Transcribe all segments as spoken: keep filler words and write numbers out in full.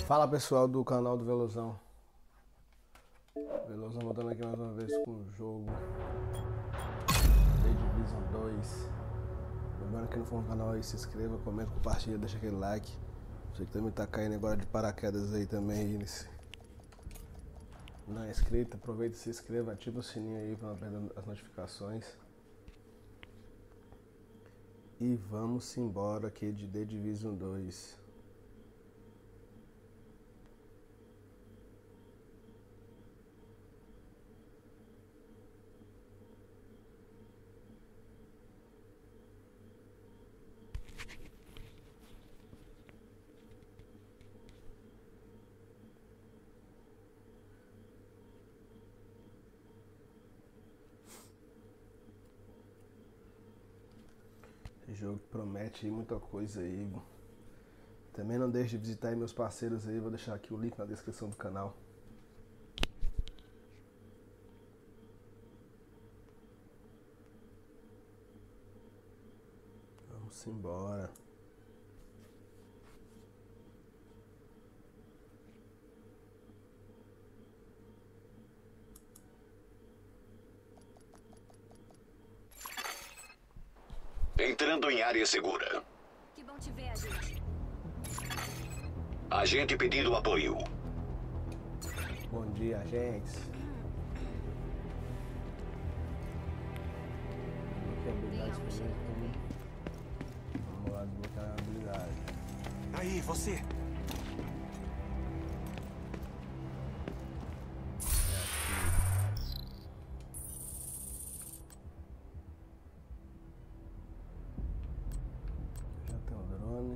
Fala pessoal do canal do Velozão. Velozão voltando aqui mais uma vez com o jogo The Division dois. Lembrando que não for no canal aí, se inscreva, comenta, compartilha, deixa aquele like. Você que também tá caindo agora de paraquedas aí também aí nesse... Não é inscrito, aproveita e se inscreva, ativa o sininho aí para não perder as notificações. E vamos embora aqui de The Division dois. Esse jogo que promete aí muita coisa aí. Também não deixe de visitar aí meus parceiros aí, vou deixar aqui o link na descrição do canal. Vamos embora. Entrando em área segura. Que bom te ver, agente. Agente pedindo apoio. Bom dia, agentes. Tem algo chegando bem. Vamos lá desbloquear a habilidade. Aí, você! Já tem o drone.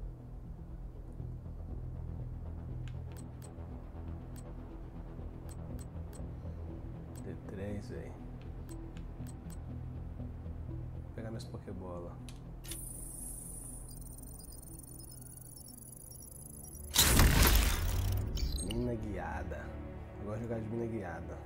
D três aí. Vou pegar minhas pokebola. Mina guiada. Eu gosto de jogar de mina guiada.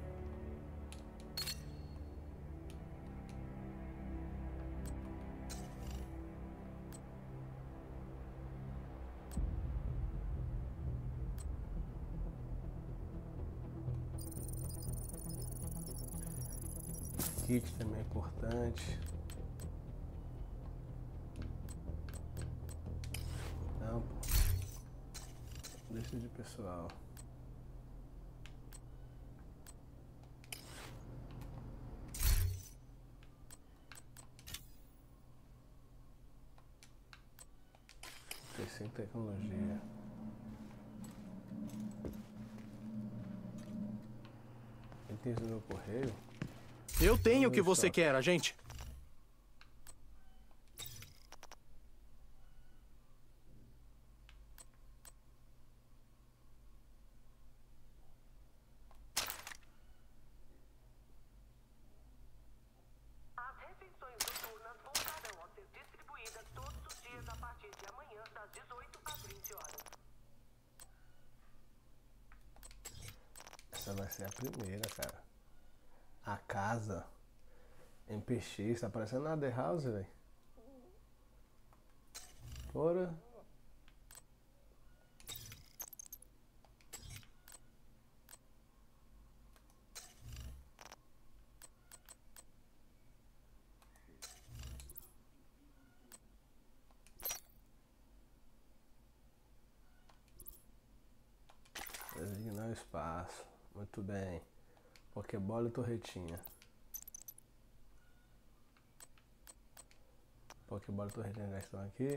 Kit também é importante. Não, pô. Deixa de pessoal. Fiquei sem tecnologia. Itens do meu correio. Eu tenho o que você quer, agente. As refeições noturnas voltarão a ser distribuídas todos os dias a partir de amanhã, das dezoito às vinte horas. Essa vai ser a primeira, cara. A casa M P X, tá parecendo na The House, velho. Bora. Designar o espaço. Muito bem. Pokébola e torretinha. Pokébola e torretinha já estão aqui.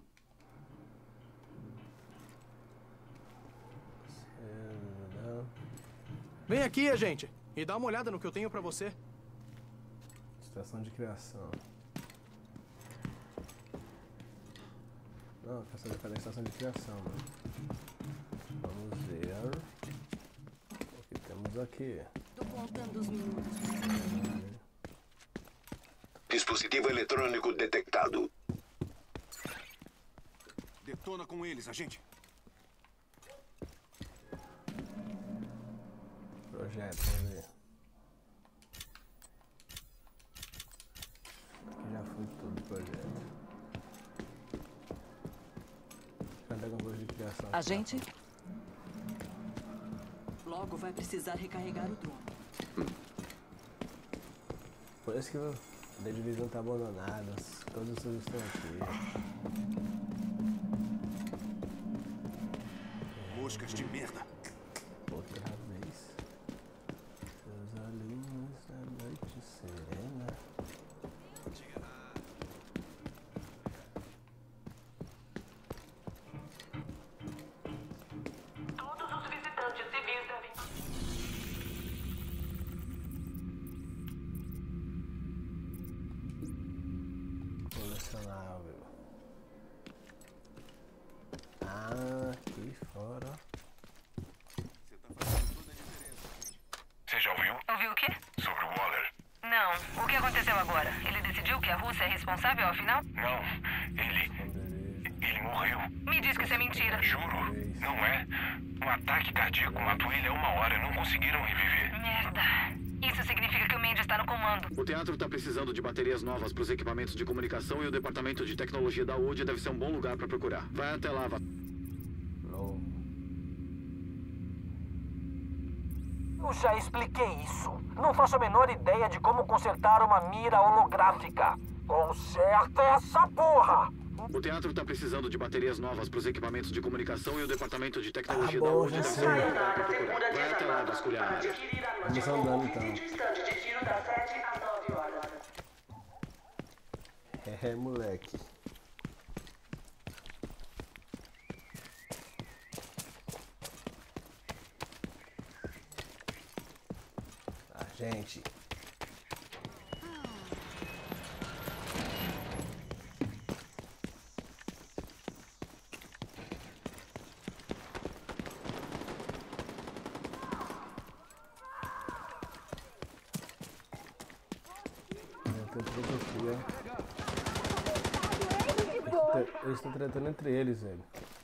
Vem aqui, agente, e dá uma olhada no que eu tenho pra você. Estação de criação. Não, estação de, cadê a estação de criação, mano? Vamos ver. O que temos aqui? Tô contando os minutos. Dispositivo eletrônico detectado. Detona com eles, agente. Projeto, vamos ver. Aqui já foi tudo projeto. Cadê alguma coisa de criação. Agente? Logo vai precisar recarregar o drone. Por isso que o The Division tá abandonado. Todos os seus estão aqui. Moscas de merda. Outra vez. Seus olhinhos da noite serena. Todos os visitantes civis devem... Colecionável. Ah, aqui fora. Você já ouviu? Ouviu o quê? Sobre o Waller? Não. O que aconteceu agora? Ele decidiu que a Rússia é responsável, afinal? Não, ele... Ele morreu. Me diz que isso é mentira. Juro, não é. Um ataque cardíaco matou ele há uma hora. Não conseguiram reviver. Merda. Isso significa que o Mandy está no comando. O teatro tá precisando de baterias novas para os equipamentos de comunicação e o departamento de tecnologia da U D deve ser um bom lugar para procurar. Vai até lá, va- Não. Eu já expliquei isso. Não faço a menor ideia de como consertar uma mira holográfica. Conserta essa porra! O teatro tá precisando de baterias novas para os equipamentos de comunicação e o departamento de Ah, tecnologia da bom, U D já deve ser sei. um bom lugar para procurar. Vai até lá vasculhar a área. Vamos andando então. Distante de tiro das sete às nove horas. É, moleque. A gente. Tem filosofia. Eles estão tratando entre eles, velho.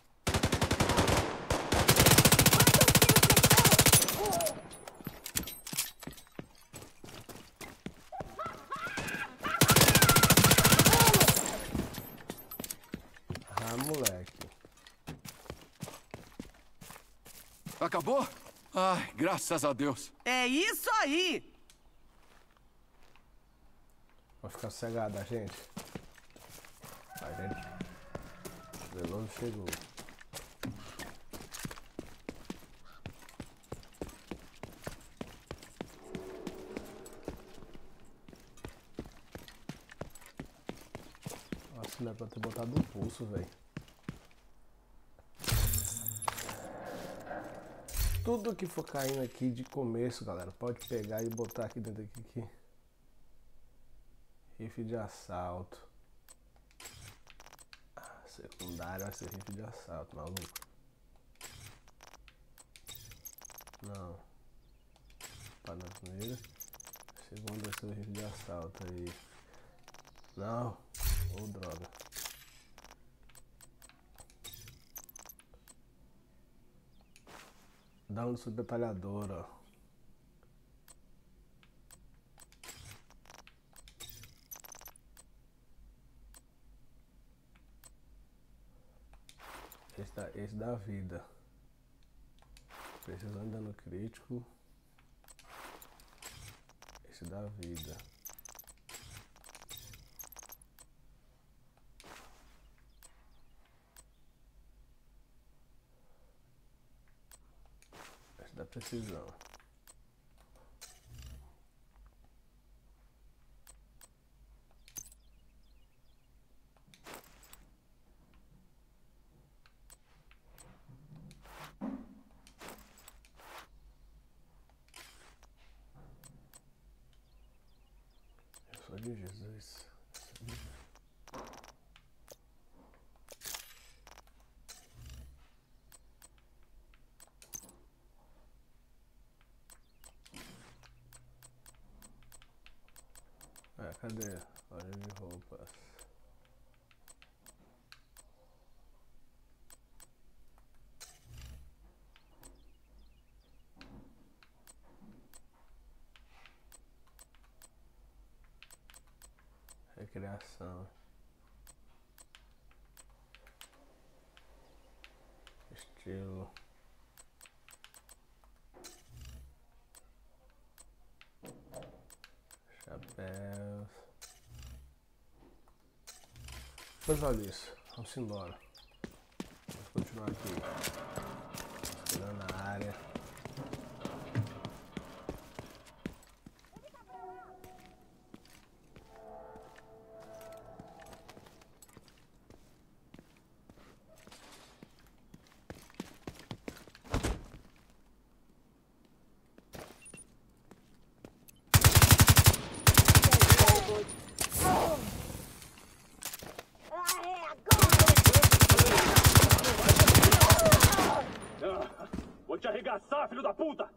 Ah, moleque. Acabou? Ai, graças a Deus. É isso aí! Vai ficar cegada, gente. A gente. O Veloso chegou. Nossa, não é pra ter botado o pulso, velho. Tudo que for caindo aqui de começo, galera, pode pegar e botar aqui dentro aqui. aqui. Rifle de assalto. Ah, secundário vai ser rifle de assalto, maluco. Não. Para na primeira. Segunda vai ser rifle de assalto aí. Não. Ô, oh, droga. Dá um subdetalhador, ó. Esse da, esse da vida. Precisando de dano crítico. Esse da vida. Esse da precisão. Eu sou de Jesus. Eu sou de... Ah, cadê? Olha de roupas. Recreação. estilo. Chapéus. Pois olha isso. Vamos embora. Vamos continuar aqui. Esperando a área. Vou te arregaçar, filho da puta!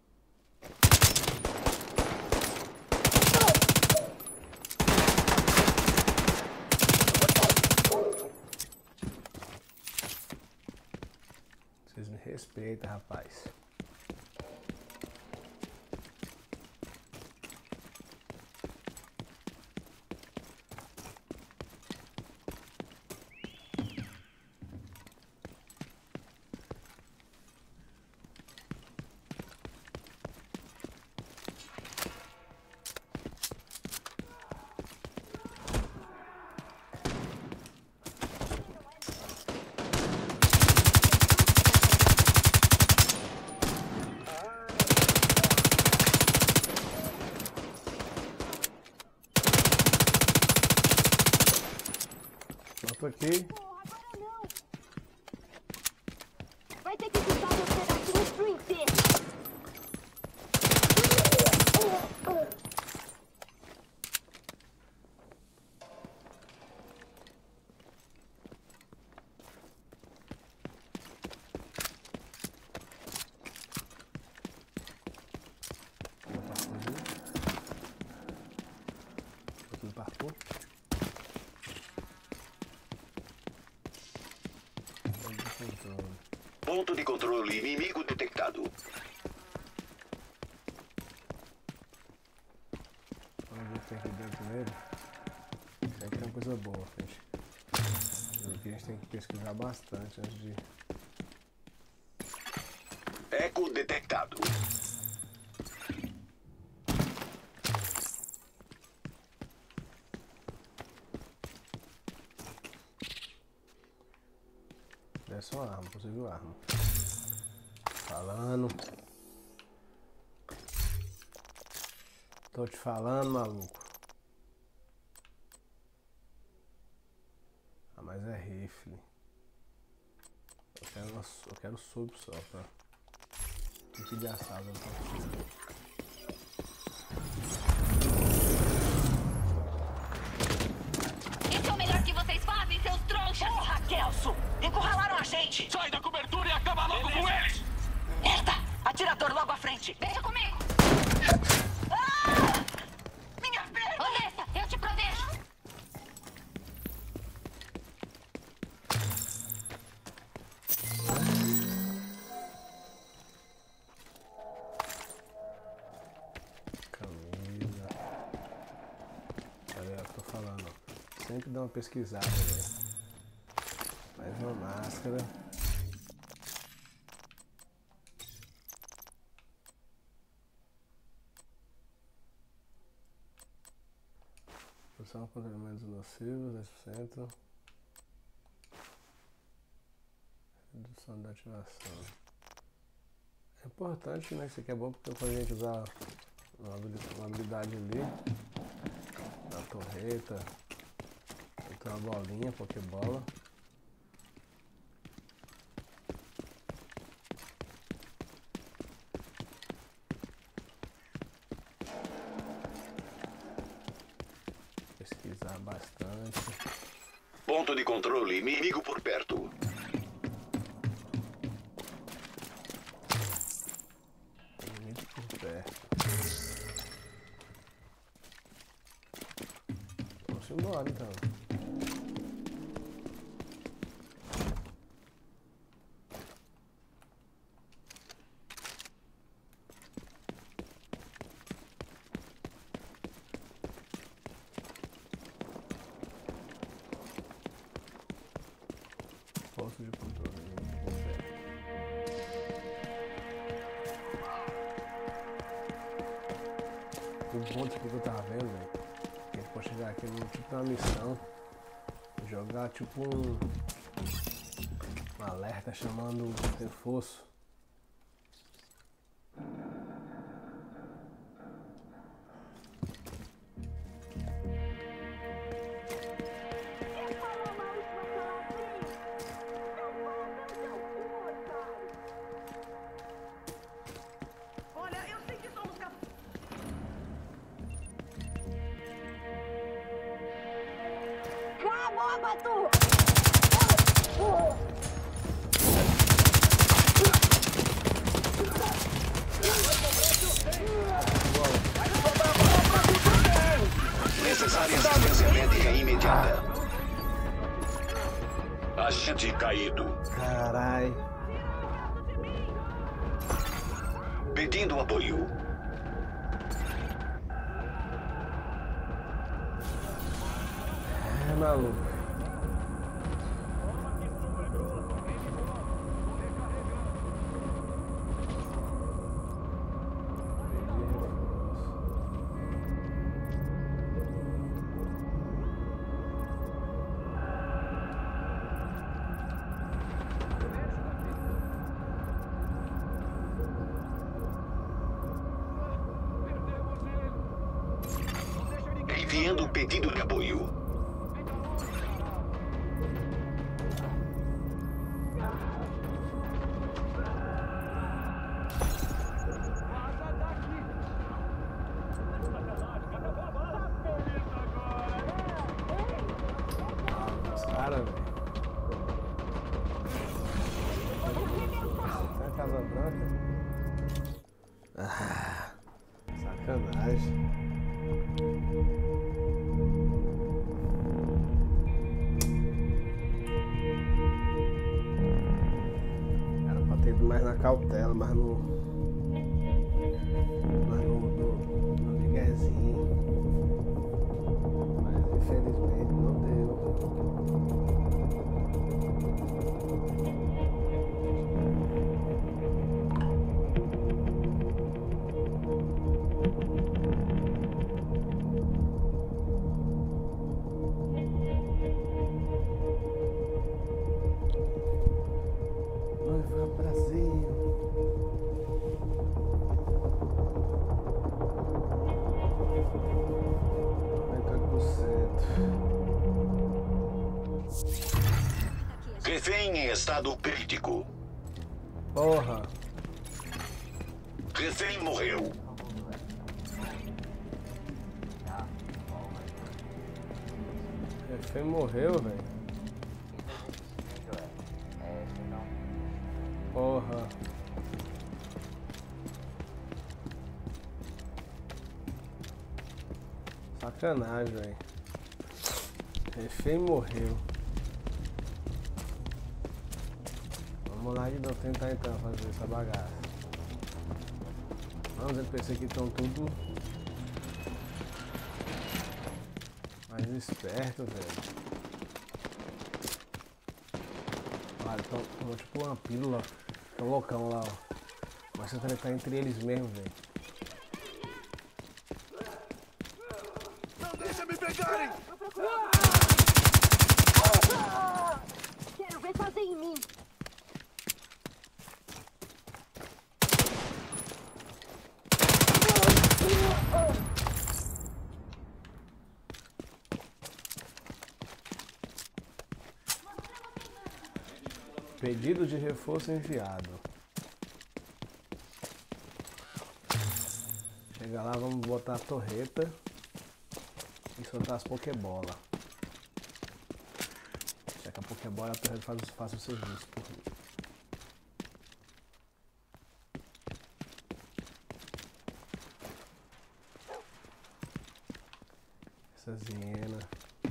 Vocês me respeitam, rapaz. Tô aqui. Vai ter que usar você daqui no Sprinter. Aqui no parkour. Ponto de controle inimigo detectado. Vamos ver o que tem aqui dentro dele. Isso aqui é uma coisa boa, gente. Aqui a gente tem que pesquisar bastante antes de... Eco detectado. É só arma, conseguiu arma. Falando. Tô te falando, maluco. Ah, mas é rifle. Eu quero, eu quero sub só, tá? Tem que de assado, então. Isso é o melhor que vocês fazem, seus trouxas! Porra, Kelso! Encurralaram a gente! Sai da cobertura e acaba logo Beleza. com eles! Merda! Atirador logo à frente! Deixa comigo! Ah! Minha perna! Odessa, eu te protejo! Camisa. Olha, eu tô falando, ó. Sempre dá uma pesquisada, velho. Mais uma máscara. Produção contra elementos nocivos, dez por cento. Redução da ativação. É importante, né? Isso aqui é bom porque quando a gente usar uma habilidade, uma habilidade ali, na torreta, tem uma bolinha, pokebola. Pesquisar bastante. Ponto de controle inimigo por perto. Inimigo por perto. Vamos embora então. Posto de controle. O ponto aqui que eu tava vendo, velho, que a gente pode chegar aqui num tipo uma missão, jogar tipo um, um alerta chamando reforço. Necessária assistência médica imediata. Agente caído. Carai. Pedindo apoio. É, maluco. Enviando um pedido de apoio. Os caras, velho. Tá na Casa Branca? Ah, sacanagem. Era pra ter ido mais na cautela, mas no. Mas no, no, no miguezinho. Mas infelizmente não deu. Noiva Brasil. noventa por cento. Refém em estado crítico. Porra. Refém morreu. Refém morreu, velho. Porra. Sacanagem, velho. Refém morreu. Vamos lá de novo tentar então fazer essa bagaça. Vamos, eu pensei que estão tudo mais esperto, velho. Olha, estão tipo uma pílula. Tão loucão lá, ó. Mas você tá entre eles mesmo, velho. Não deixa me pegarem! Quero ver fazer em mim. Pedido de reforço enviado. Chega lá, vamos botar a torreta e soltar as pokebola. Já que a pokebola a torreta faz, faz o serviço por mim. Essas hienas.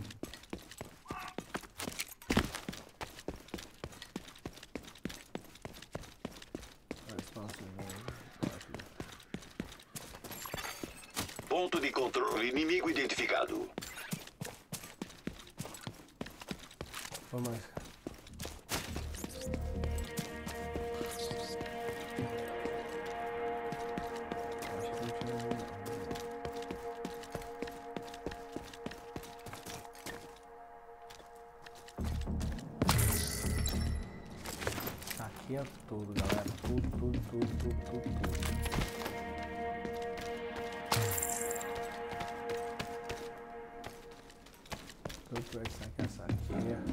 Ponto de controle inimigo identificado. Vamos mais. Acho que não tinha nenhum. aqui é tudo, galera. Tudo, tudo, tudo, tudo, tudo, tudo. Tudo vai sacar essa aqui.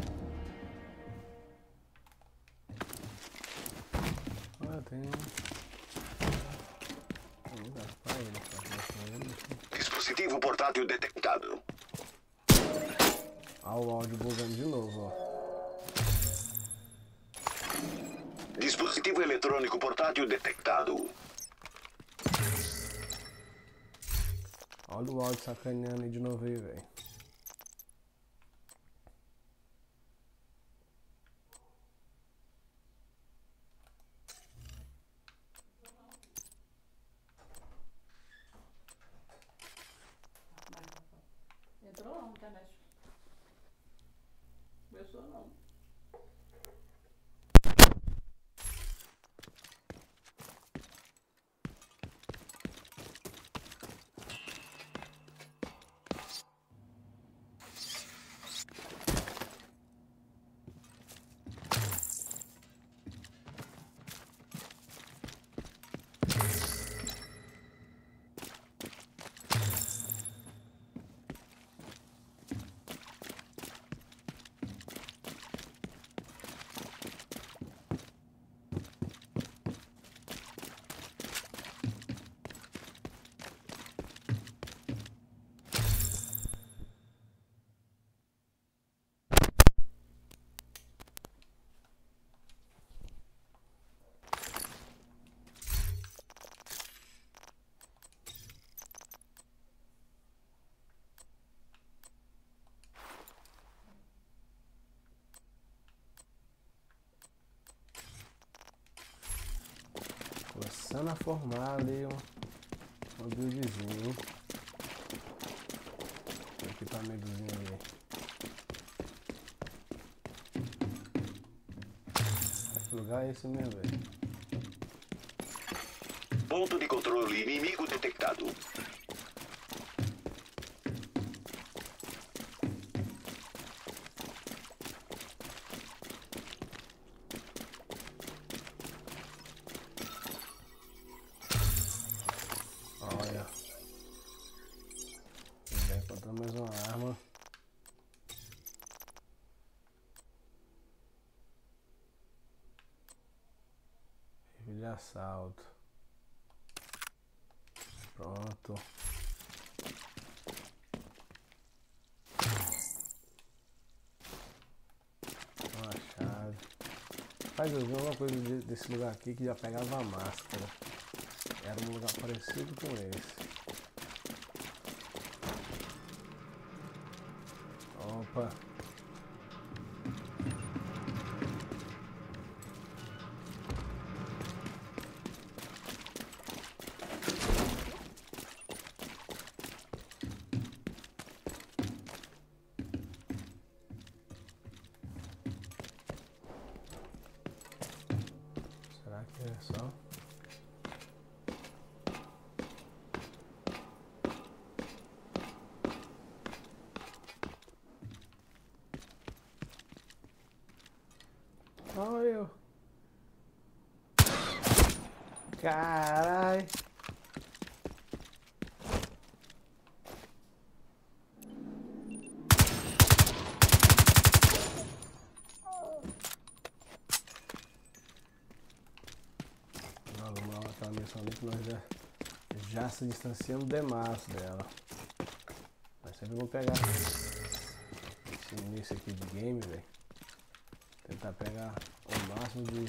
Olha, tem um. Tem um lugar pra ele, pra ele. Dispositivo portátil detectado. Ah, o áudio bugando de novo, ó. Dispositivo eletrônico portátil detectado. Olha o áudio sacaneando aí de novo aí, velho. Entrou não, internet. Começou não. Começando a formar ali um, um buildzinho. Um equipamentozinho ali. Que lugar é esse mesmo, velho? Ponto de controle inimigo detectado. Olha. Já encontramos mais uma arma. Rifle de assalto. Pronto. Uma chave. Faz eu ver uma coisa desse lugar aqui que já pegava a máscara. Era um lugar parecido com esse. Opa. Será que é só? Olha eu. Carai. Não, vamos lá, aquela missão ali que nós já, já se distanciamos demais dela. Mas sempre vou pegar esse início aqui de game, velho. Tentar pegar o máximo de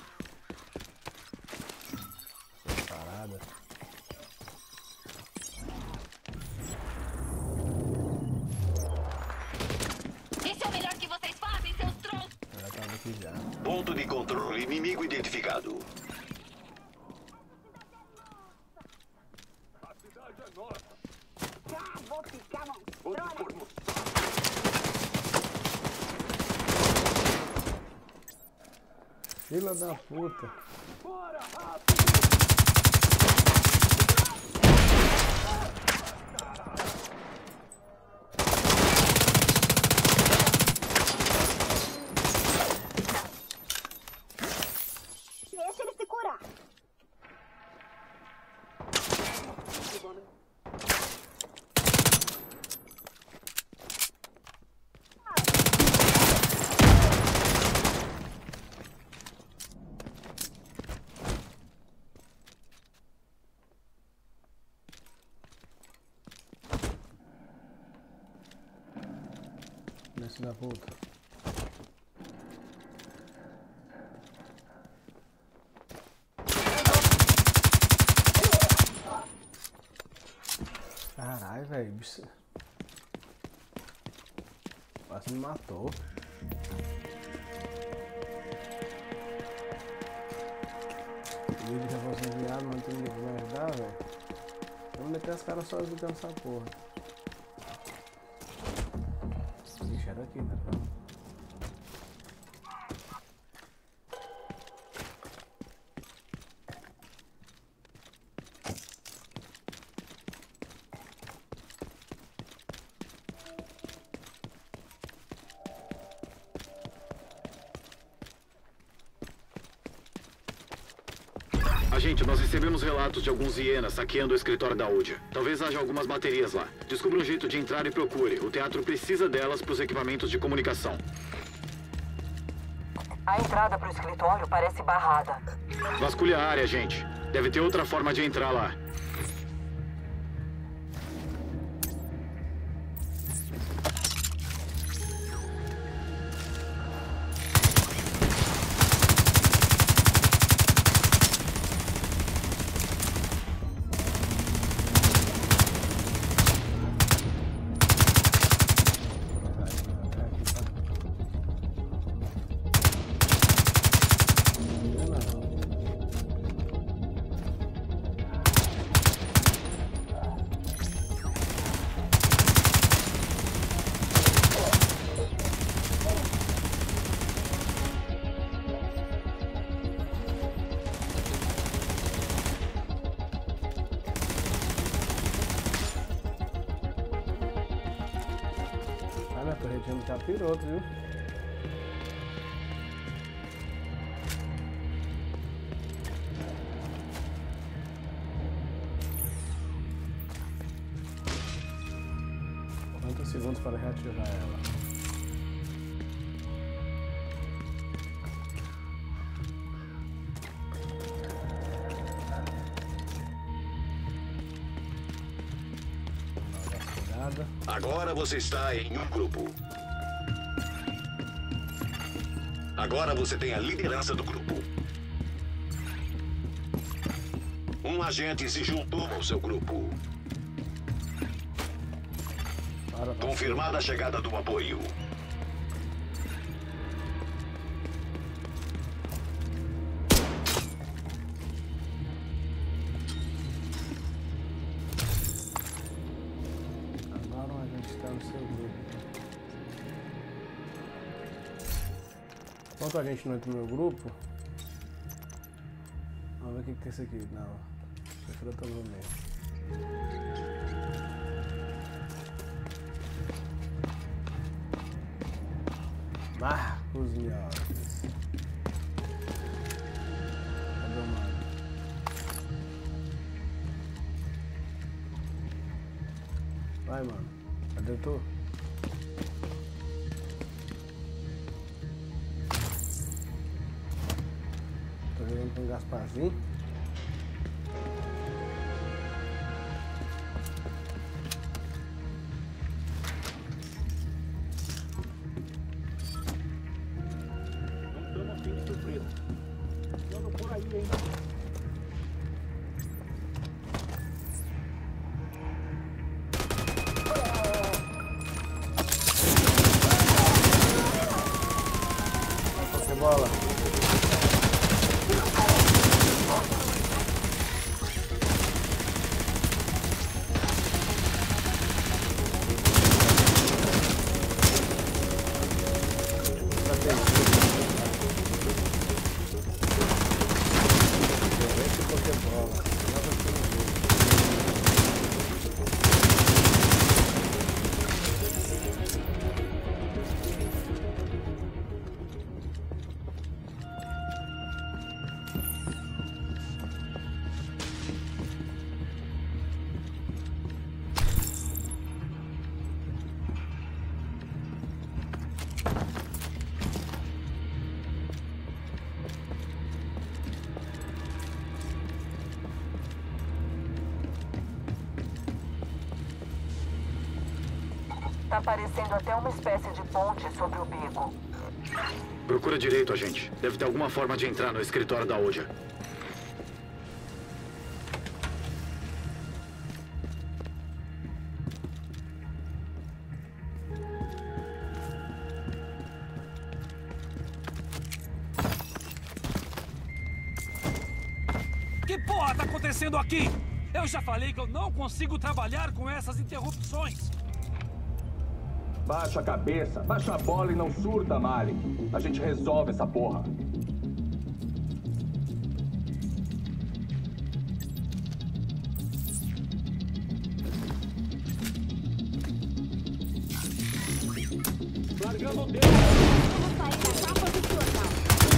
parada. Isso é o melhor que vocês fazem, seus trolls! Ela tava aqui já. Ponto de controle inimigo identificado. A cidade é nossa. Já vou ficar Vamos por você. Filha da puta. Bora, rápido! Esse da puta. Caralho, velho. Bicho... Quase me matou. Ele já fosse enviado, mas não tem ninguém pra me ajudar, velho. Vamos meter as caras sozinhos dentro dessa porra. Ixi, era aqui, né? Agente, nós recebemos relatos de alguns hienas saqueando o escritório da U D I. Talvez haja algumas baterias lá. Descubra um jeito de entrar e procure. O teatro precisa delas para os equipamentos de comunicação. A entrada para o escritório parece barrada. Vasculhe a área, gente. Deve ter outra forma de entrar lá. A torretinha tá piroto, viu? Quantos segundos para reativar ela? Agora você está em um grupo. Agora você tem a liderança do grupo. Um agente se juntou ao seu grupo. Confirmada a chegada do apoio. Enquanto a gente não entra no meu grupo, vamos ver o que, que é isso aqui. Não, isso é no meio. Marcos Miores. Cadê o mano? Vai, mano. Cadê tu? Com um Gasparzinho. Não estamos afim de surpresa. Andam por aí, hein? Vai, bola. Tá parecendo até uma espécie de ponte sobre o bico. Procura direito, agente. Deve ter alguma forma de entrar no escritório da Ouija. Que porra tá acontecendo aqui? Eu já falei que eu não consigo trabalhar com essas interrupções. Baixa a cabeça, baixa a bola e não surta, Malik. A gente resolve essa porra. Largando o dedo. Vamos sair da capa do jornal.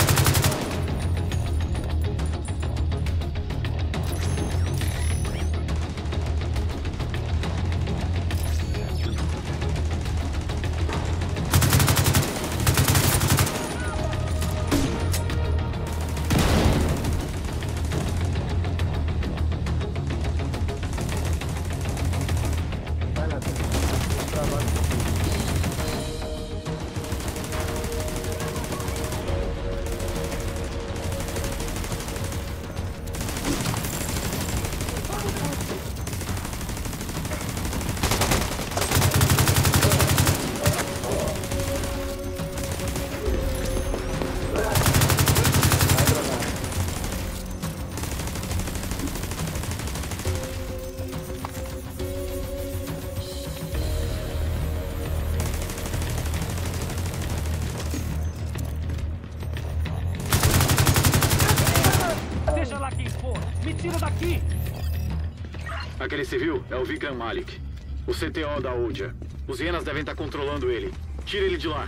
Aquele civil é o Vikram Malik, o C T O da Ouija. Os hienas devem estar controlando ele. Tira ele de lá.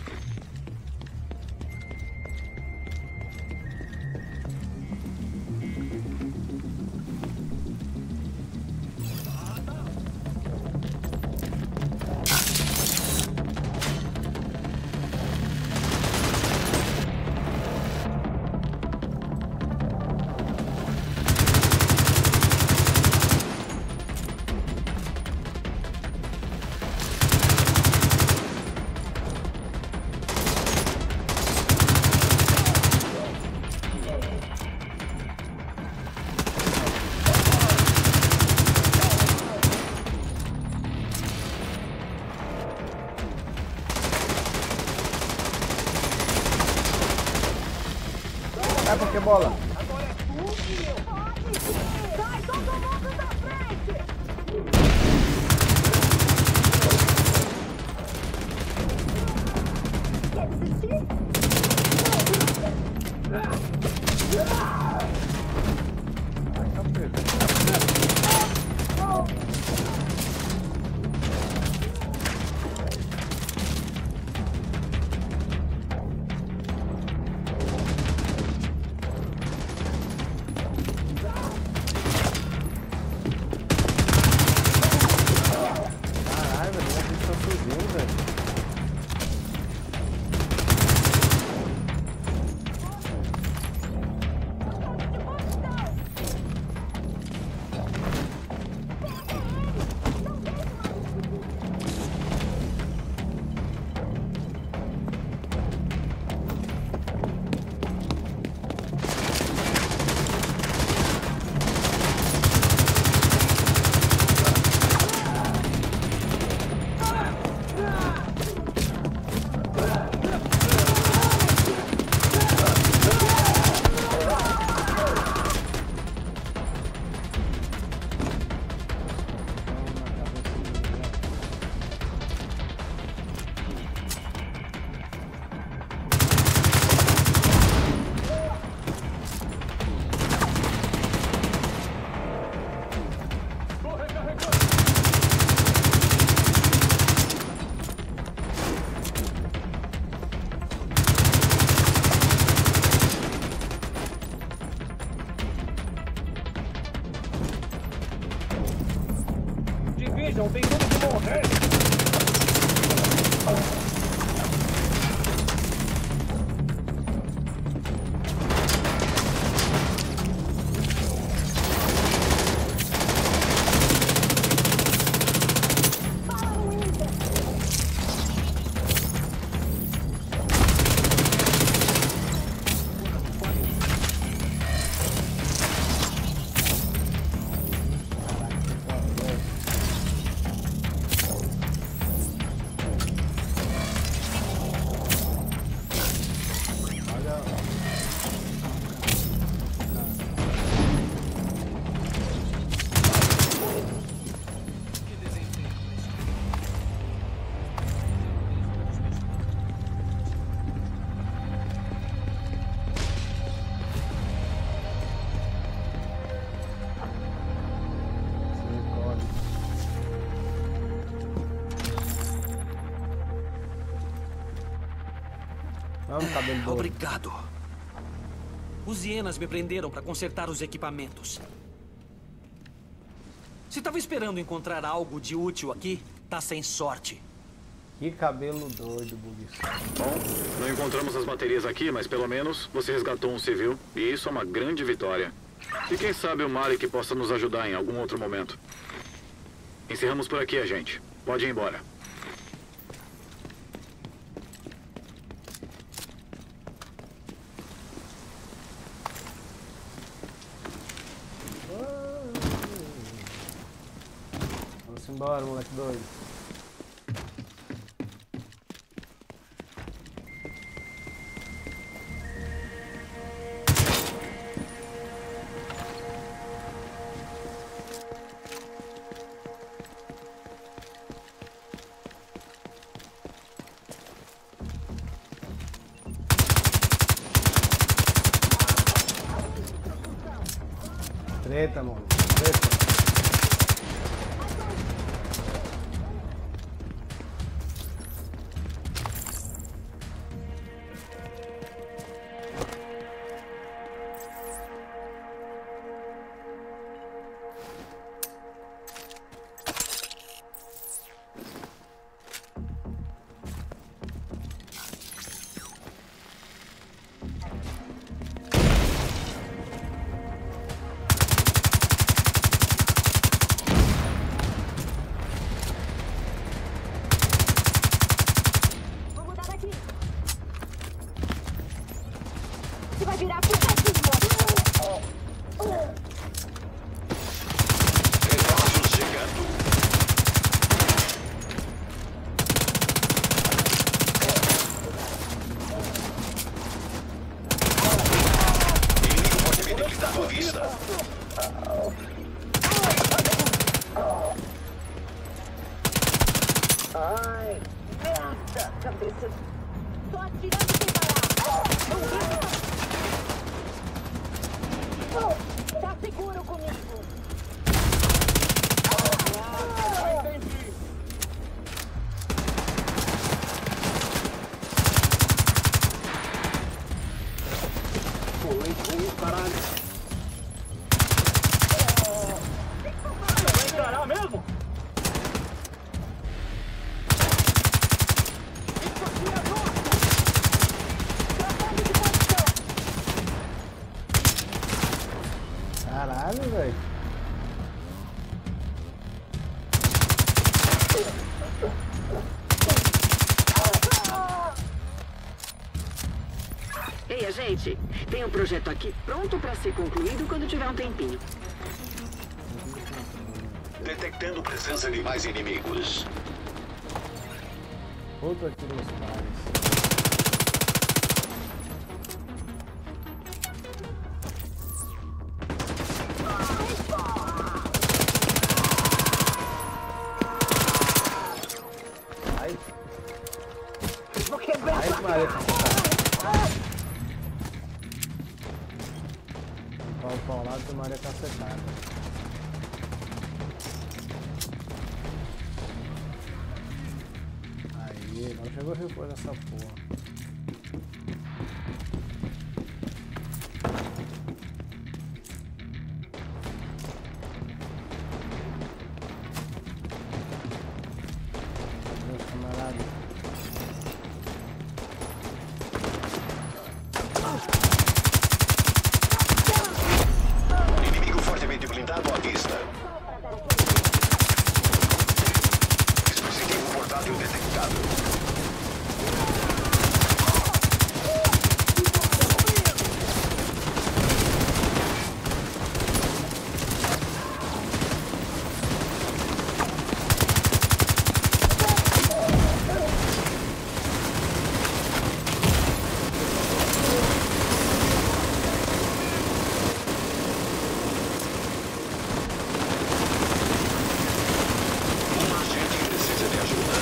Vai, Pokébola. Agora é tu e eu. Sai todo mundo da frente! Quer desistir? Division, tem tudo de morrer! Vamos, cabelo doido. Obrigado. Os hienas me prenderam para consertar os equipamentos. Se estava esperando encontrar algo de útil aqui, tá sem sorte. Que cabelo doido, Buguiço. Bom, não encontramos as baterias aqui, mas pelo menos você resgatou um civil. E isso é uma grande vitória. E quem sabe o Malik possa nos ajudar em algum outro momento. Encerramos por aqui, agente. Pode ir embora. Vamos embora, moleque doido. Treta, mano. Treta. Você vai virar puta. Reforços chegando. Inimigo fortemente blindado à vista. Ai, merda, cabeça. Tô atirando sem parar. Oh, tá seguro comigo. Ah, entendi. Foi, foi, caralho. Vai encarar mesmo? Caralho, velho. Ei, agente, tem um projeto aqui pronto para ser concluído quando tiver um tempinho. Detectando presença de mais inimigos. Outro aqui nos mares. Ai. Vou quebrar Ai, essa Maria. cara. Pau pau lá tem Maria cacetada. Aí, não chegou reforço nessa porra. Meus camaradas. Inimigo fortemente blindado à vista. Dispositivo portátil detectado. Um agente precisa de ajuda.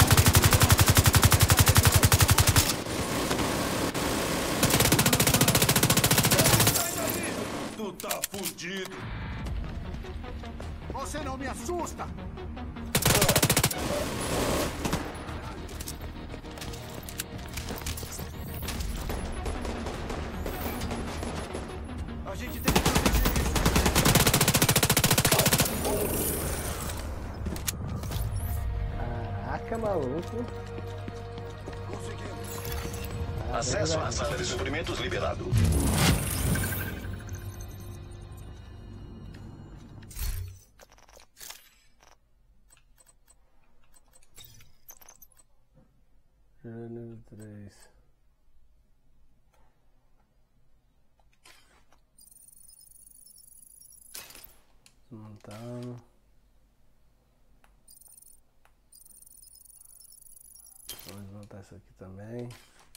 Tu tá fudido. Você não me assusta! maluco. Acesso à sala de suprimentos liberado. Nível três. Desmontando. Vou desmontar isso aqui também.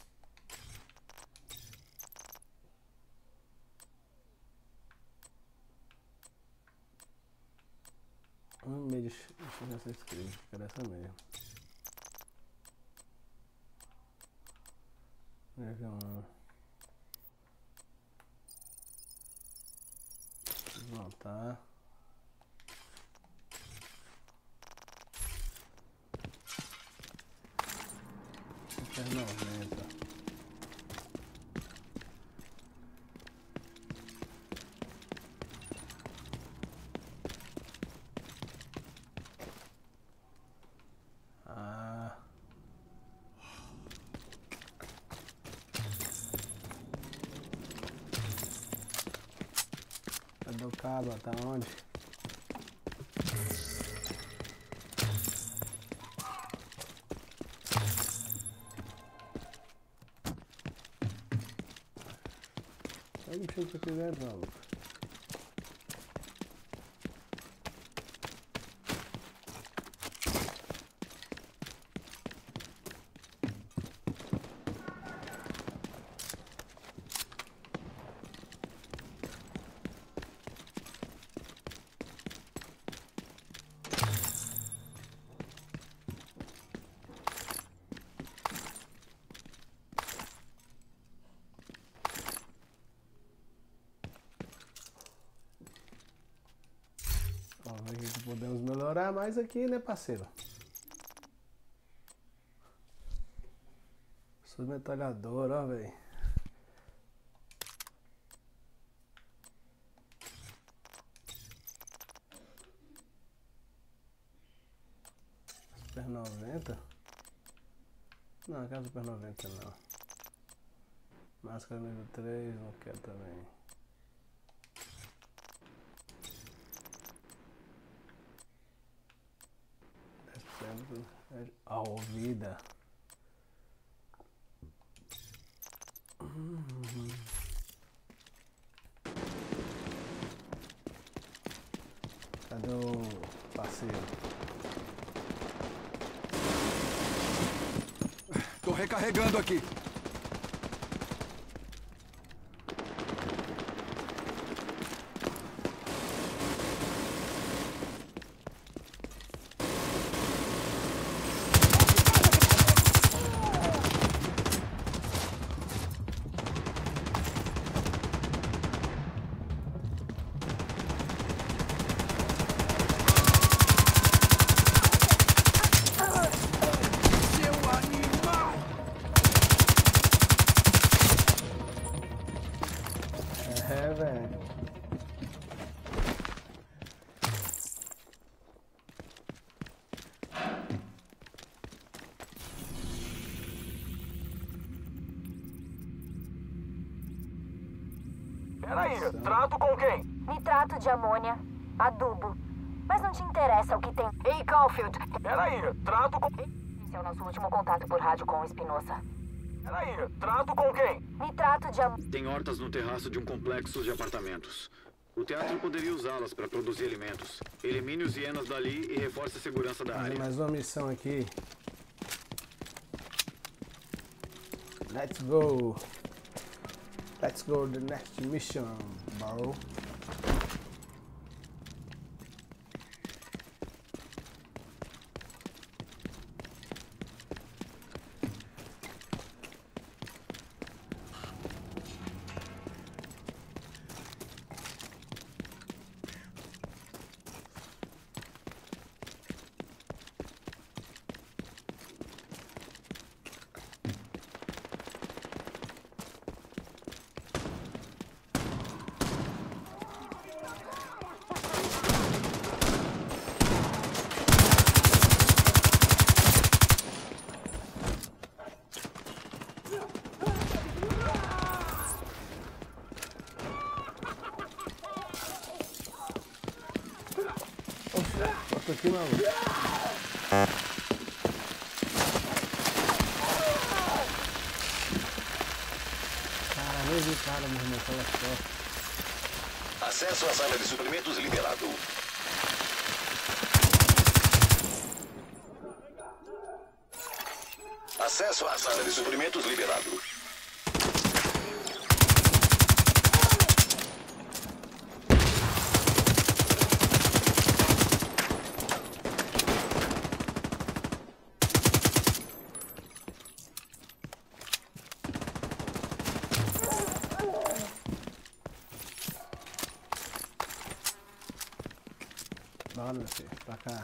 Um meio de chance escrito, que era essa mesmo. Um. Desmontar. Super noventa. Ah. Cadê o cabo? Tá onde? Olha o bicho que eu quiser, maluco. Vamos ver o que podemos melhorar mais aqui, né, parceiro? Submetralhador, ó, velho. Super noventa? Não, aquela Super noventa não. Máscara nível três, não quero também. A ouvida. Uhum. Cadê o parceiro? Tô recarregando aqui. É, velho. Peraí, trato com quem? Nitrato de amônia, adubo. Mas não te interessa o que tem. Ei, Caulfield. Peraí, trato com... Esse é o nosso último contato por rádio com o Espinosa. Peraí, trato com quem? Nitrato de amônia. Tem hortas no terraço de um complexo de apartamentos. O teatro poderia usá-las para produzir alimentos. Elimine os hienas dali e reforce a segurança da área. Mais uma missão aqui. Let's go. Let's go to the next mission, bro. outro aqui, maluco. Cara, nem vi cara, meu irmão, pelas costas. Acesso à sala de suprimentos liberado. Acesso à sala de suprimentos liberado. Bora, meu filho, pra cá.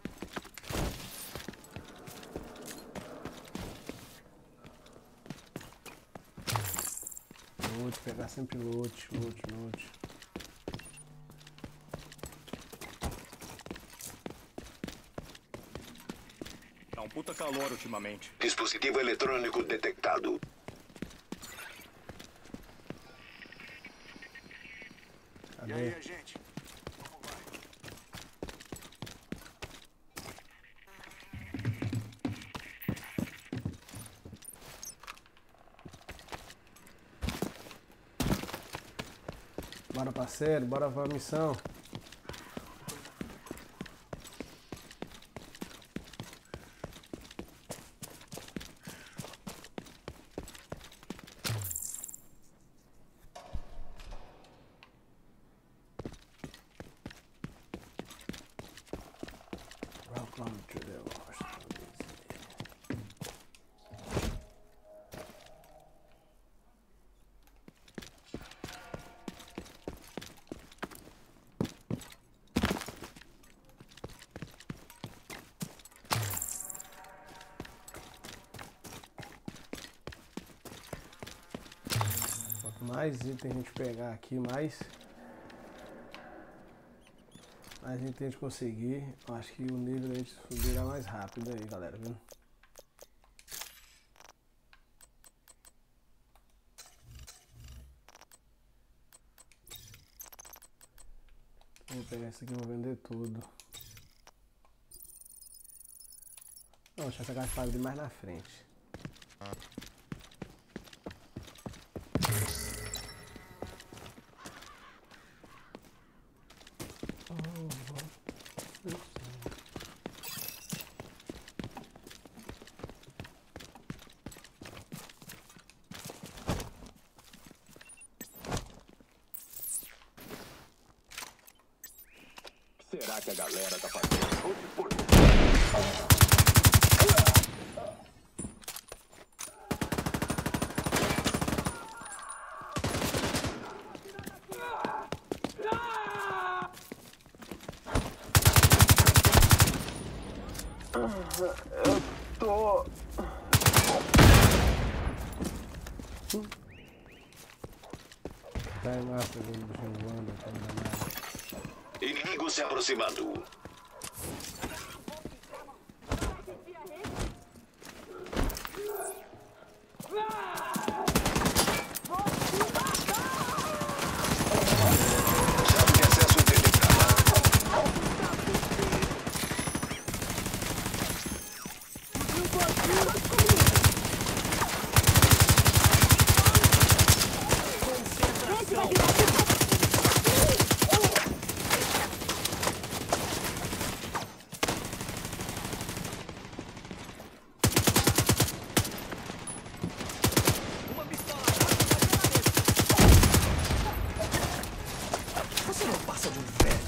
Loot, pegar sempre loot, loot, loot. Tá um puta calor ultimamente. Dispositivo eletrônico detectado. Cadê? E aí, gente? Bora, parceiro, bora pra missão. Welcome to the Lost. Quanto mais item a gente pegar aqui, mais mais item a gente conseguir, eu acho que o nível da gente subirá mais rápido aí, galera, viu? Vou pegar isso aqui e vou vender tudo. Não, deixa essa caixa de mais na frente. Será que a galera tá fazendo por... Eu tô... Tá aí, massa, vindo do chão voando, tá enganado. Inimigo se aproximando. Chave de acesso detectada. Você não passa de um velho.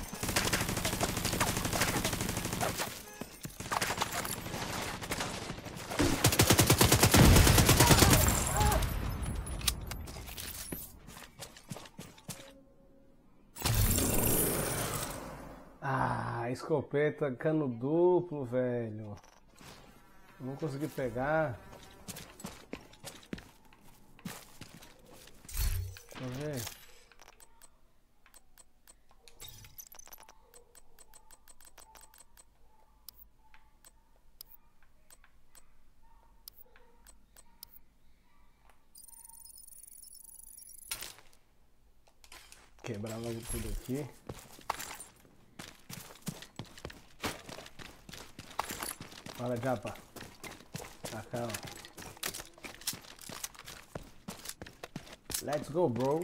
Ah, escopeta, cano duplo, velho. Não consegui pegar. Deixa eu ver. Quebrar logo tudo aqui. Bora, Japa. Pra cá, ó. Let's go, bro.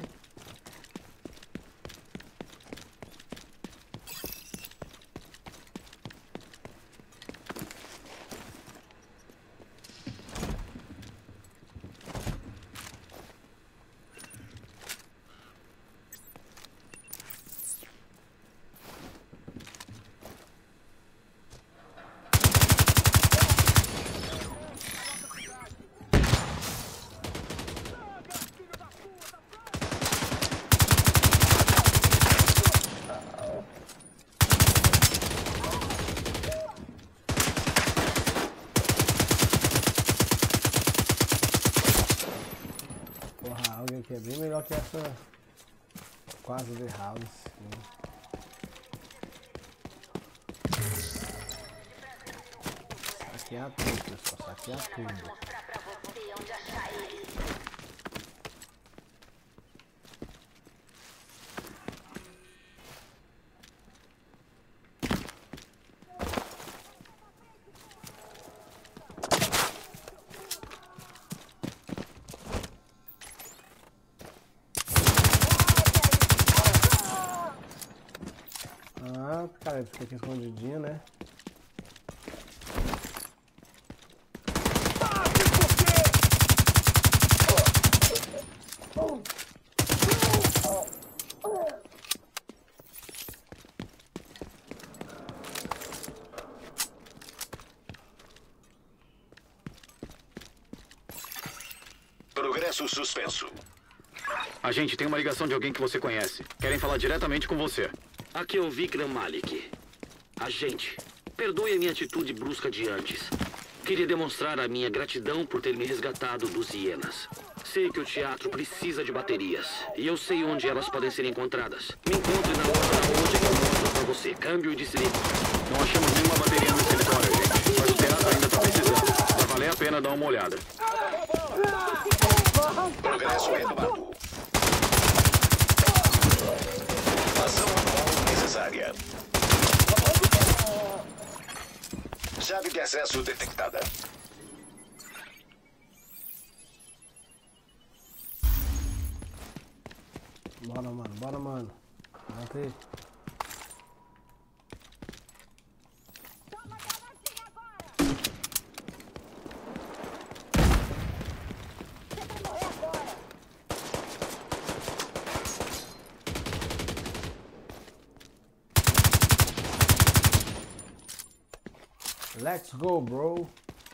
Que é bem melhor que essa quase de house. Saquear tudo, pessoal. Saquear tudo. Ah, cara, ele fica aqui escondidinho, né? Progresso suspenso. Agente, tem uma ligação de alguém que você conhece. Querem falar diretamente com você. Aqui é o Vikram Malik. Agente, perdoe a minha atitude brusca de antes. Queria demonstrar a minha gratidão por ter me resgatado dos hienas. Sei que o teatro precisa de baterias, e eu sei onde elas podem ser encontradas. Me encontre na hora onde eu mostro pra você. Câmbio e desligo. Não achamos nenhuma bateria no escritório, gente. Mas o teatro ainda tá precisando. Vai valer a pena dar uma olhada. Progresso retomado. Ação anual necessária. Chave de acesso detectada. Bora, mano, bora, mano. Bota aí. Let's go, bro.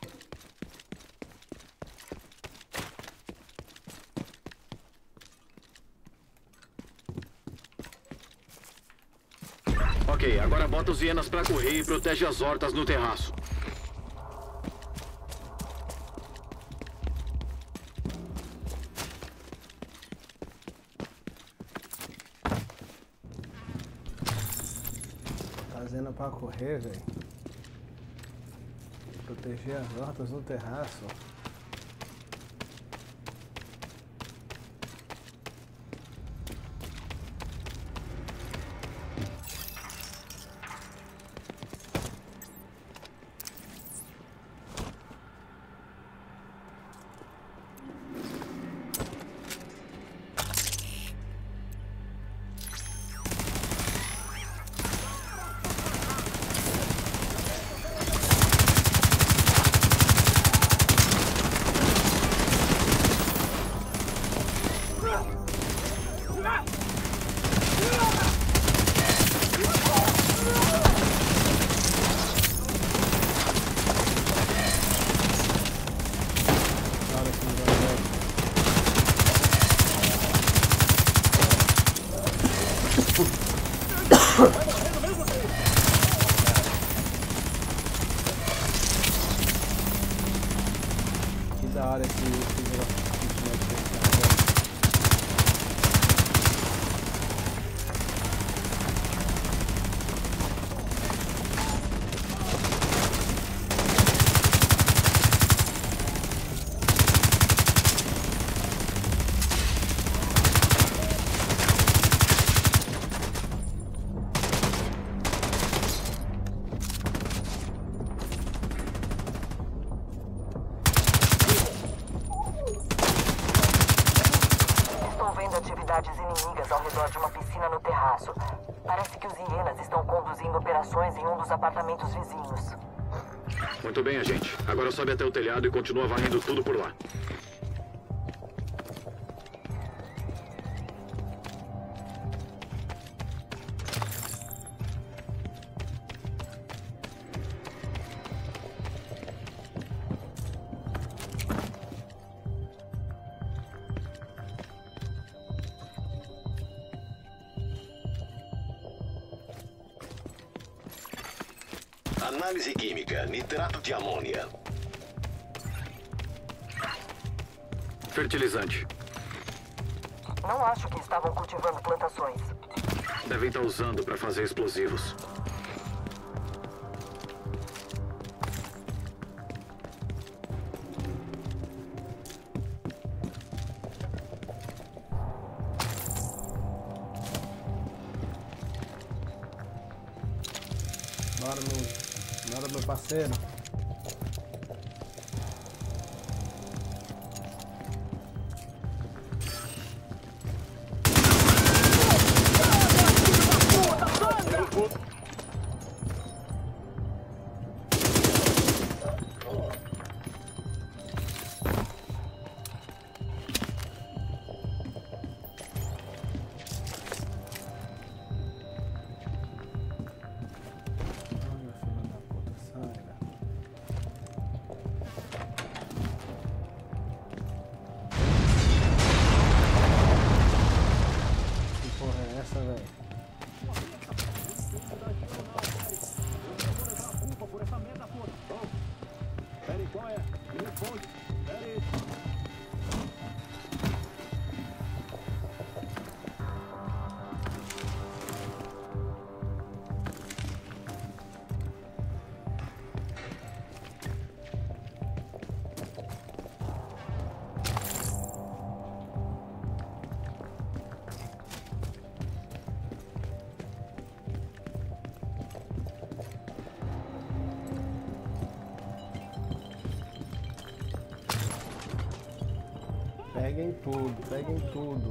Ok, agora bota os hienas pra correr e protege as hortas no terraço. Fazendo pra correr, velho. Proteger as hortas no terraço. Que da hora esse negócio. oficina no terraço. Parece que os hienas estão conduzindo operações em um dos apartamentos vizinhos. Muito bem, agente. Agora sobe até o telhado e continua varrendo tudo por lá. Análise química, nitrato de amônia. Fertilizante. Não acho que estavam cultivando plantações. Devem estar usando para fazer explosivos. Bora, meu, bora, meu parceiro. Peguem tudo, peguem tudo.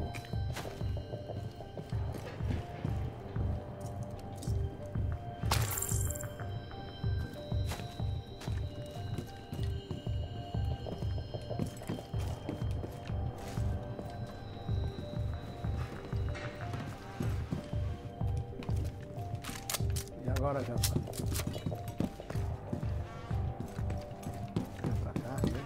E agora, já tá. Pra cá, né?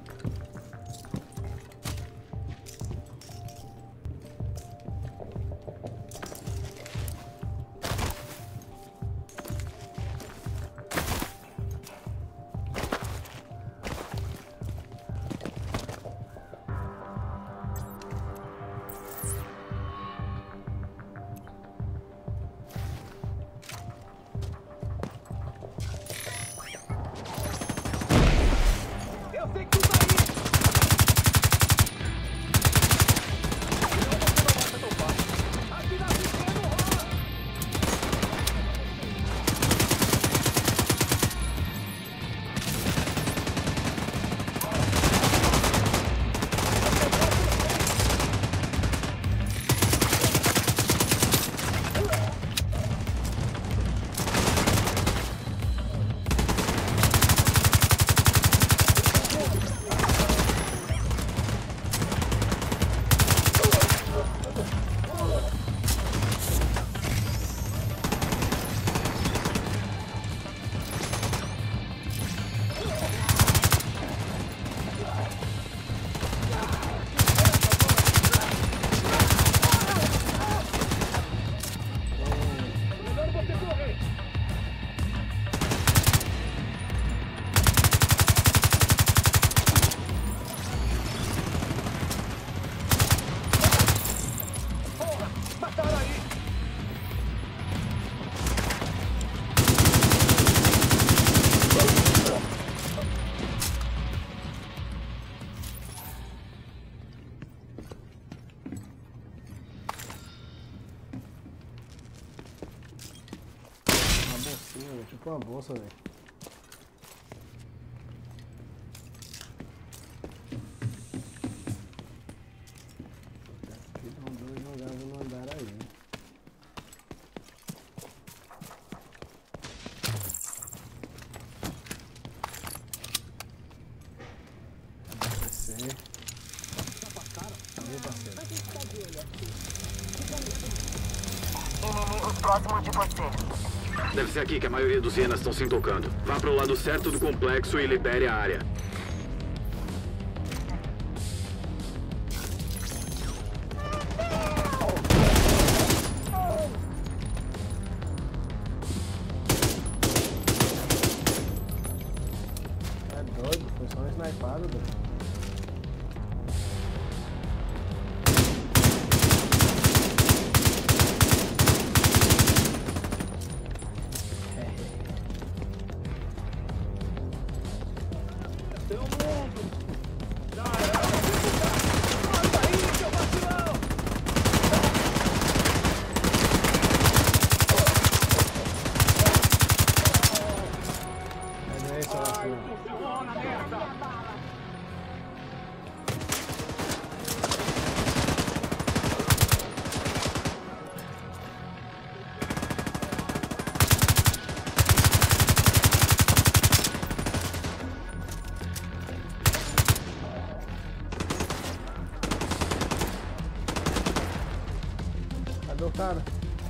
Tipo uma bolsa, velho. Aqui dão dois jogados no andar aí. Inimigos próximos de você. Deve ser aqui que a maioria dos hienas estão se intocando. Vá para o lado certo do complexo e libere a área. É doido, foi só um snipado, doido. Cadê o cara?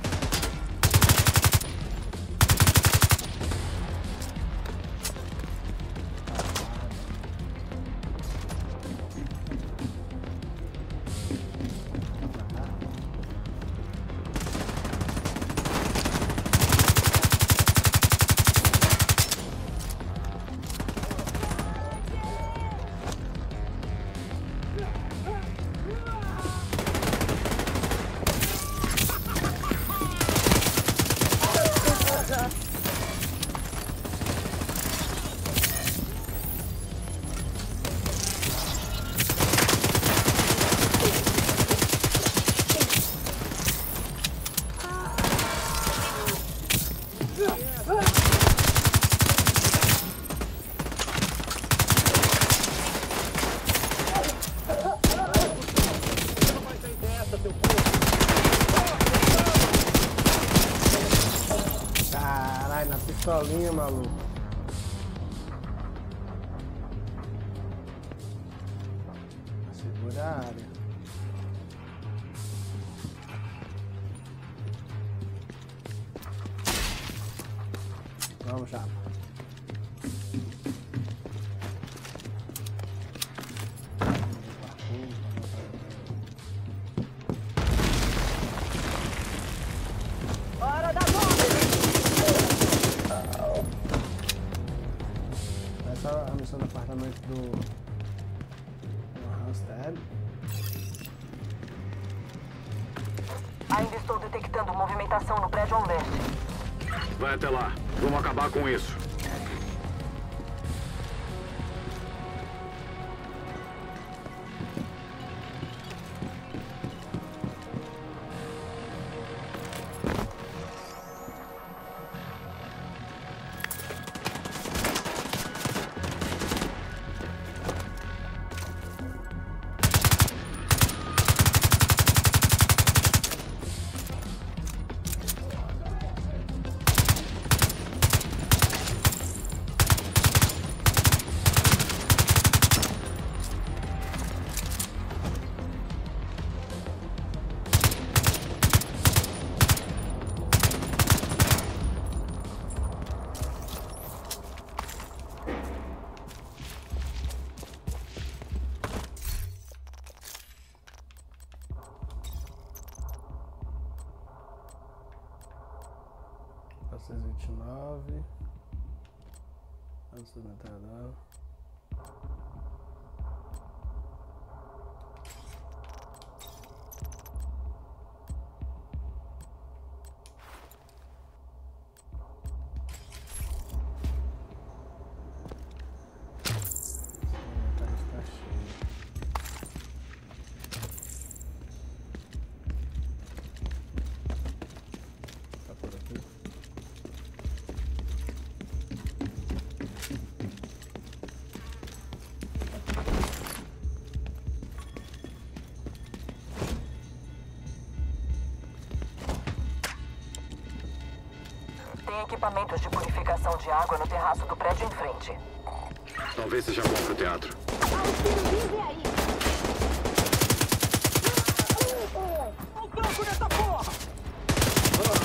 Caralho, na pistolinha, maluco. Segura a área. Vamos, já. Hora da bomba! Essa é a missão do apartamento do... do Randstad. Ainda estou detectando movimentação no prédio ao leste. Vai até lá. Vamos acabar com isso. quatrocentos e vinte e nove. Antes do entrada. Tem equipamentos de purificação de água no terraço do prédio em frente. Talvez seja bom pro teatro. O tranco nessa porra!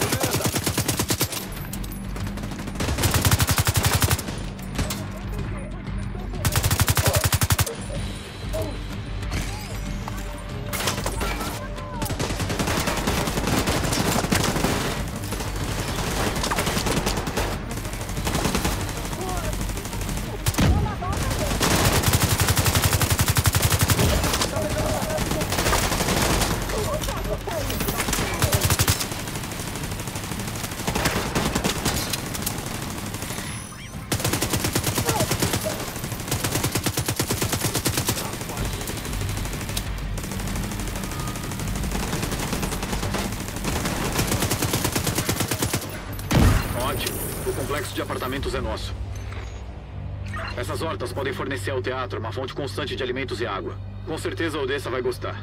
parte. O complexo de apartamentos é nosso. Essas hortas podem fornecer ao teatro uma fonte constante de alimentos e água. Com certeza a Odessa vai gostar.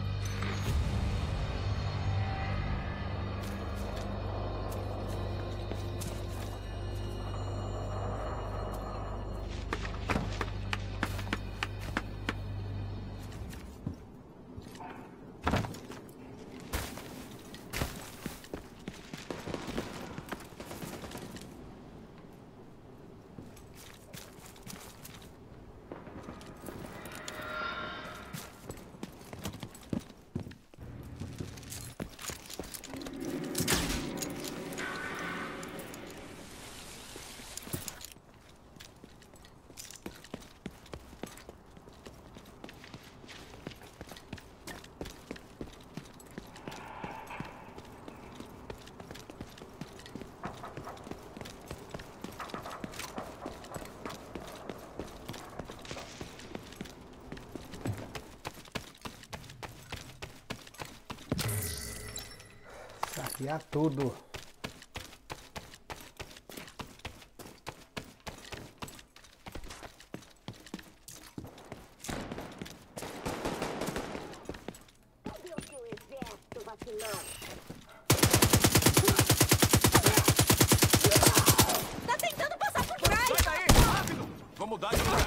Saquear tudo. Cadê o seu exército vacilão? Tá tentando passar por trás! Sai daí, rápido! Vamos mudar de lugar.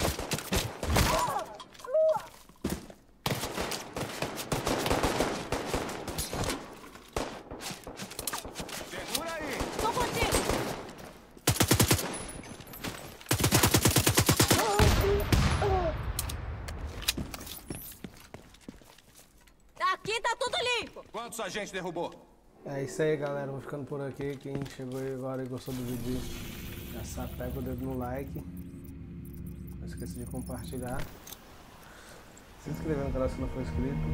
Aqui tá tudo limpo! Quantos a gente derrubou? É isso aí, galera. Vou ficando por aqui. Quem chegou aí agora e gostou do vídeo, já sabe, pega o dedo no like. Não esqueça de compartilhar. Se inscrever no canal se não for inscrito.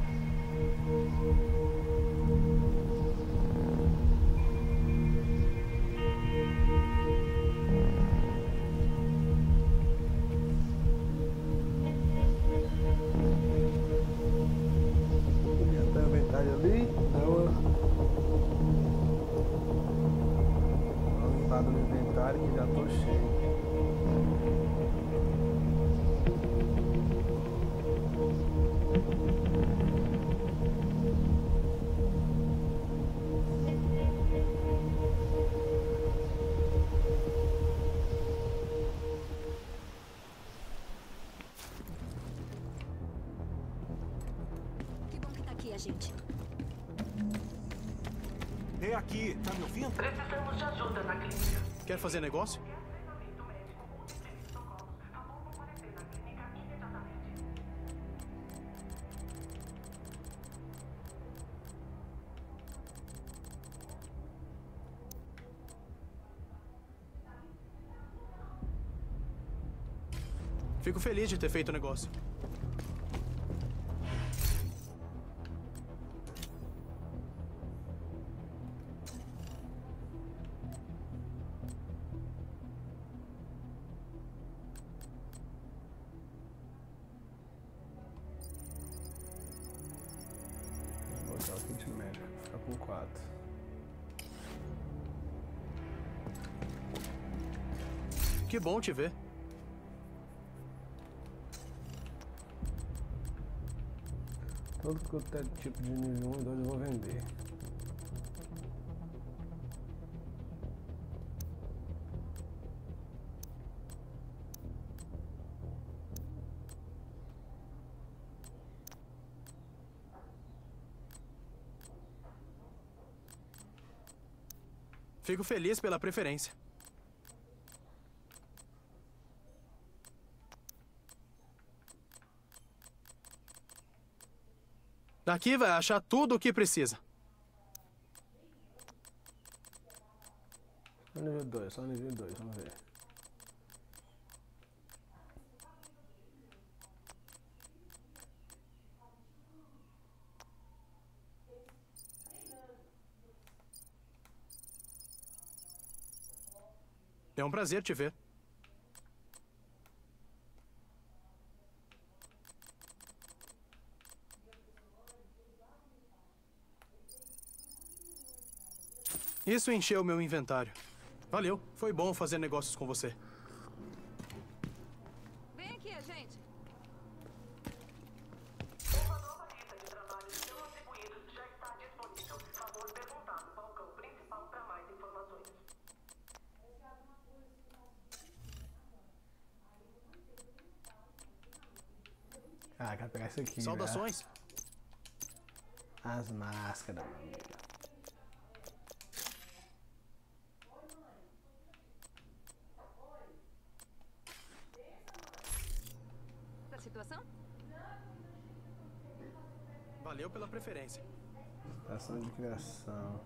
Ali, então limpada no inventário que já tô cheio. Que bom que tá aqui, a gente. É aqui, tá me ouvindo? Precisamos de ajuda na clínica. Quer fazer negócio? Fico feliz de ter feito o negócio. Vou botar o kit médico, ficar com quatro. Que bom te ver. Todo que eu tenho tipo de nível um e dois eu vou vender. Fico feliz pela preferência. Daqui vai achar tudo o que precisa. Só nível dois, só nível dois, vamos ver. É um prazer te ver. Isso encheu meu inventário. Valeu, foi bom fazer negócios com você. Vem aqui, agente. Uma nova lista de trabalhos não atribuídos já está disponível. Por favor, perguntar no balcão principal para mais informações. Ah, quero pegar isso aqui. Saudações. Né? As máscaras, meu amigo. Da situação? Valeu pela preferência. Estação de criação.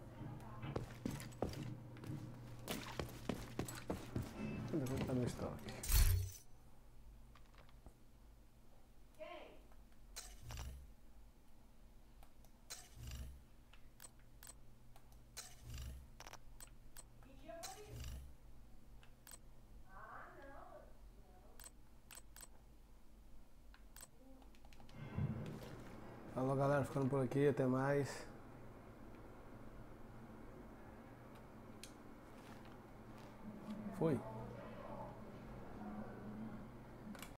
Deixa eu ver no estoque. Falou, galera, ficando por aqui, até mais. Foi.